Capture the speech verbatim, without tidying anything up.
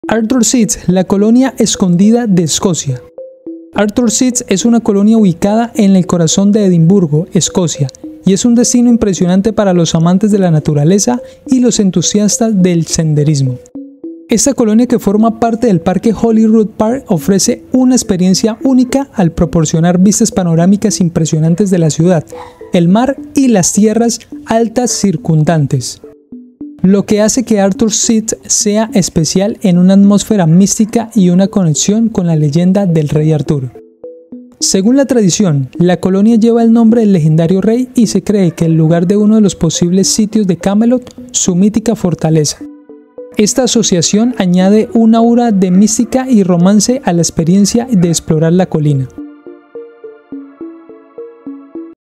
Arthur Seat, la colonia escondida de Escocia. Arthur Seat es una colonia ubicada en el corazón de Edimburgo, Escocia, y es un destino impresionante para los amantes de la naturaleza y los entusiastas del senderismo. Esta colonia, que forma parte del Parque Holyrood Park, ofrece una experiencia única al proporcionar vistas panorámicas impresionantes de la ciudad, el mar y las tierras altas circundantes, lo que hace que Arthur Seat sea especial en una atmósfera mística y una conexión con la leyenda del rey Arturo. Según la tradición, la colonia lleva el nombre del legendario rey y se cree que el lugar de uno de los posibles sitios de Camelot, su mítica fortaleza. Esta asociación añade una aura de mística y romance a la experiencia de explorar la colina.